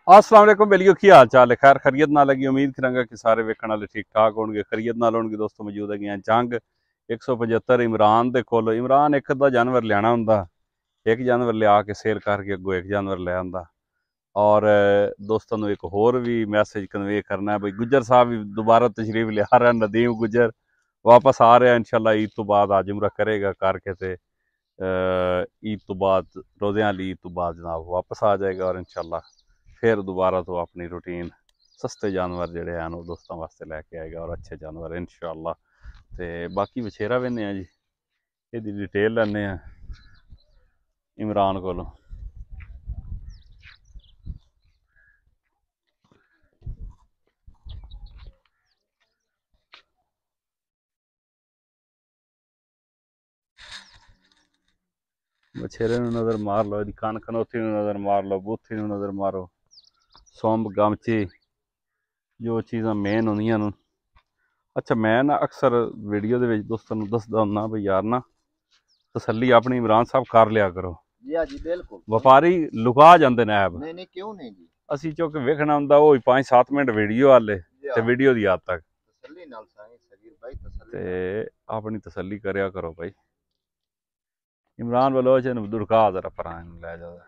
अस्सलाम वालेकुम बेलियो की हाल चाल है। खैर खरीयत ना लगी। उम्मीद करांगा कि सारे वेखण वाले ठीक ठाक होंगे। खरीयत नाल होणगे दोस्तों। मौजूद है जंग 175 इमरान दे कोल। इमरान एक अद्धा जानवर लियाना हुंदा, एक जानवर लिया के सेल करके अगों एक जानवर ले आंदा। और दोस्तों को एक होर भी मैसेज कन्वे करना है भाई, गुज्जर साहब भी दोबारा तशरीफ लिया रहा। नदीम गुज्जर वापस आ रहा है इंशाल्लाह। ईद तो बाद आज उम्रा करेगा करके ते ईद तो बाद रोज़े वाली ईद तो बाद जनाब वापस आ जाएगा और इंशाल्लाह फिर दोबारा तो अपनी रूटीन सस्ते जानवर जोड़े हैं वो दोस्तों वास्ते लैके आएगा और अच्छे जानवर इंशाल्लाह। तो बाकी बछेरा वेने जी, ये डिटेल लैने इमरान को। बछेरे नज़र मार लो, कन खनौती नज़र मार लो, बूथी नज़र मारो, सौंब गमची जो चीज़ा मेन होंदियां न। अच्छा मैं ना अक्सर वीडियो दे दोस्तों दसदा हुंदा भाई यार ना तसल्ली अपनी इमरान साहब कर लिया करो। जी हाँ जी बिल्कुल। व्यापारी लुका जाते ने ऐब। नहीं क्यों नहीं जी, असी चौके वेखना हुंदा वो 5-7 मिनट वीडियो वाले ते वीडियो दी हद तक तसल्ली नाल साईं सगीर भाई तसल्ली ते अपनी तसल्ली करया करो भाई। इमरान वालो दुड़का जरा परां लै जाओ।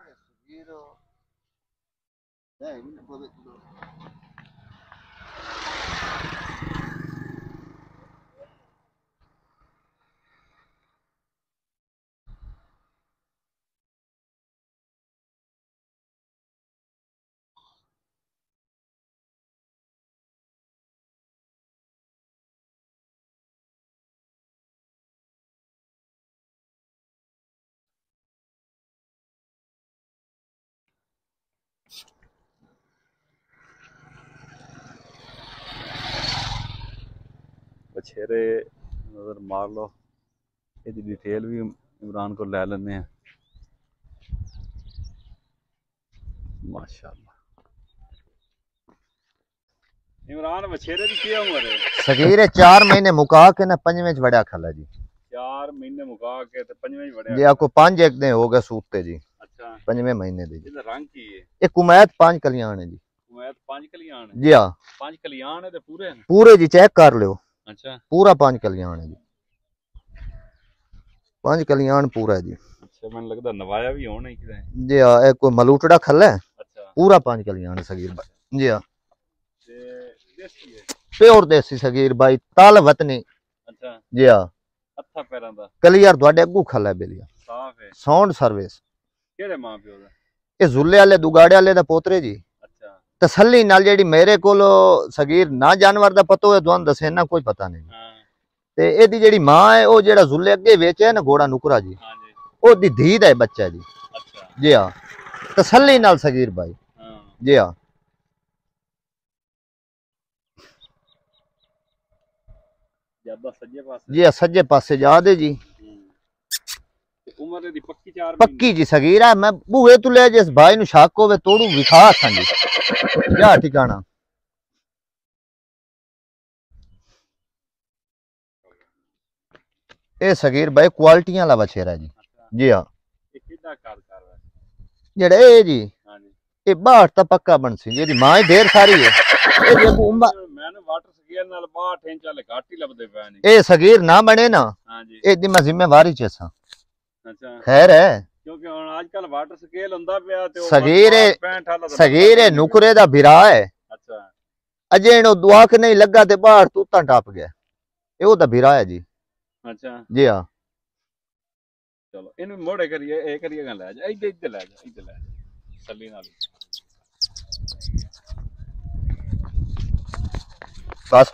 बछेरे नज़र मार लो, ये डिटेल भी इमरान को ले लेने हैं माशाल्लाह। इमरान बछेरे की क्या उम्र है? सगीर 4 महीने मुका के ना 5वें च वड़ा खला जी। 4 महीने मुका के ते 5वें वड़या जी आपको 5 एक दिन हो गए सूते जी। अच्छा 5वें महीने दे जी। इहदा रंग की है? ये कुमैत 5 कलियाण है जी। कुमैत 5 कलियाण है जी हां 5 कलियाण है ते पूरे हैं? पूरे जी चेक कर लो। अच्छा पूरा 5 कलियाण है जी, 5 कलियाण पूरा है जी। अच्छा मैंने लगता नवाया भी होना ही किधर। जी हां एक कोई मलूटड़ा खला है। अच्छा पूरा 5 कलियाण है सगीर भाई। जी हां देसी है प्योर देसी सगीर भाई ताल वतनी। अच्छा जी हां हत्था पैरां दा कलियार ਤੁਹਾਡੇ ਅੱਗੂ ਖਲਾ ਹੈ बेलिया साफ है। साउंड सर्विस केड़े मां प्यो दा? ये झुल्ले वाले दुगाड़े वाले दा पोतरे जी। अच्छा तसल्ली नाल जेड़ी मेरे कोल सगीर ना जानवर दा पतो है तुहानू दसे ना कोई पता नहीं। हां ते एदी जेड़ी मां है ओ जेड़ा झुल्ले अगे वेचे है ना घोड़ा नुकरा जी, हां जी ओदी धी दा बच्चा जी। अच्छा जी हां तसल्ली नाल सगीर भाई। हां जी हां ज्यादा सज्जे पासे जी हां सज्जे पासे जा दे जी। उम्र दी पक्की 4 पक्की जी सगीर है। मैं बूहे तू ले जिस भाई नु शक होवे तोड़ू विखा सा जी क्या ठिकाना। ए सगीर भाई क्वालिटियां वाला बछेरा जी। जी हां ये किदा कर रहा है जेड़ा ए जी हां जी ये 62 ता पक्का बनसी जेदी मां ही ढेर सारी है। ए जी उम्र मैंने वाटर स्केल नाल 62 इंच वाले घाट ही लबदे पे नहीं। ए सगीर ना बने ना हां जी ए दी मैं जिम्मेवारी च सा। अच्छा खैर है क्योंकि हुन आजकल वाटर स्केल हुंदा पिया ते सगीर 65 वाला सगीर नुकरे दा बिरा है। अच्छा अजे इनो दुआ के नहीं लगा ते बाहर तूता टप गया। ए ओदा बिरा है जी। अच्छा जी हां चलो इन मोड़े करिए ए करिए गल ले जा इधर इधर ले जा इधर ले जा सल्ली नाल बस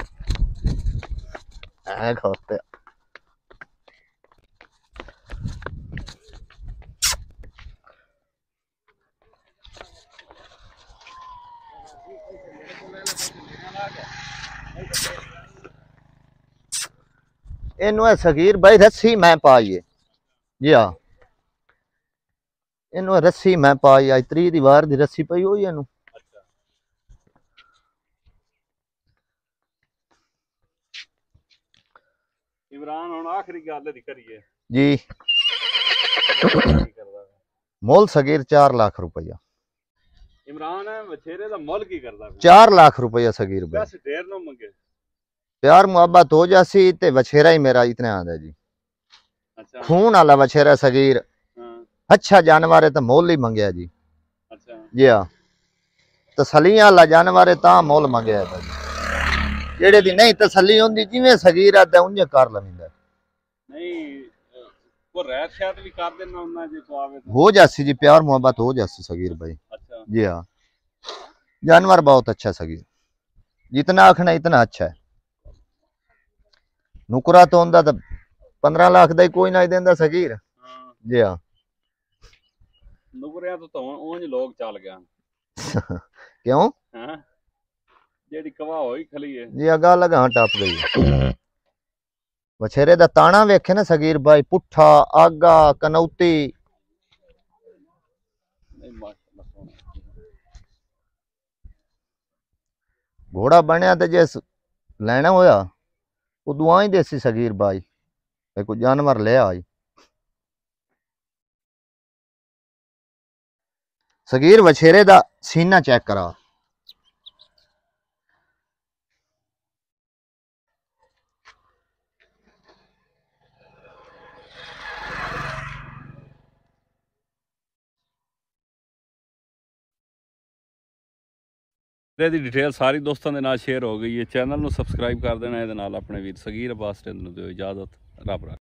आ खोते इनू सगीर भाई रस्सी मैं पाई है। जी हां इनू रस्सी मैं पाई आज 3 दी वार दी रस्सी पई होई इनू। अच्छा इमरान हुन आखिरी गल दी करिए जी की करदा मोल सगीर 4 लाख रुपया। इमरान है वछेरे दा मुल की करदा 4 लाख रुपया सगीर भाई। बस ढेर न मंगे। प्यार मुहब्बत हो जासी ते वछेरा ही मेरा इतना आंदा जी। अच्छा खून वाला वछेरा सगीर। हां अच्छा जानवर है तो मोल ही मंगया जी। अच्छा जी हाँ तसलियां वाला जानवर है ता मोल मंगया था जी। जेड़े दी नहीं तसली होंदी जिवें सगीर आदा उंजे कर लविंदा नहीं को रहत शायद भी कर देना उन्ना जे को आवे तो। हो जासी जी प्यार मुहब्बत हो जासी सगीर भाई। अच्छा जी हाँ जानवर बहुत अच्छा सगीर जितना आखना इतना अच्छा है। नुकरा तो होंदा तो 15 लाख दा ही कोई ना देंदा सगीर। हां जी हाँ नुकरिया तो ऊंज लोग चल गया क्यों हां जेडी कवा होई खली है जी अगा लगा टप गई। वछेरे दा ताना वेखे ना सगीर भाई पुठा आगा कनौती नहीं माशाल्लाह सोना घोड़ा बनया तो जिस लेना होया वो दुआ ही देसी सगीर भाई कोई जानवर ले आई सगीर वछेरे दा सीना चेक करा। ਇਹਦੀ ਡਿਟੇਲ ਸਾਰੀ ਦੋਸਤਾਂ ਦੇ ਨਾਲ ਸ਼ੇਅਰ ਹੋ ਗਈ ਹੈ। ਚੈਨਲ ਨੂੰ ਸਬਸਕ੍ਰਾਈਬ ਕਰ ਦੇਣਾ। ਇਹਦੇ ਨਾਲ ਆਪਣੇ ਵੀਰ ਸਗੀਰ ਅਬਾਸ ਨੂੰ ਦਿਓ ਇਜਾਜ਼ਤ। ਰੱਬ ਰੱਖੇ।